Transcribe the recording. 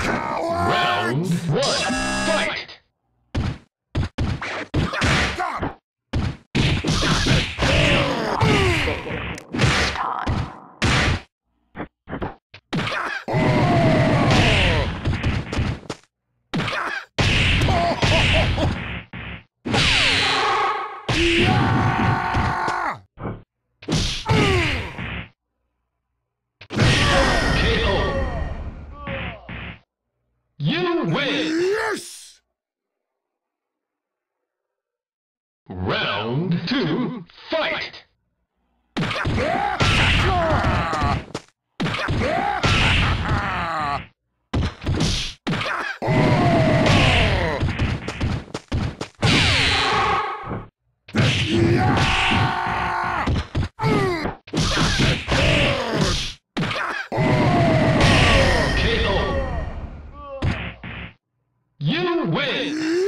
Round one, fight! This time. You win! Yes! Round two, fight! KO! You win!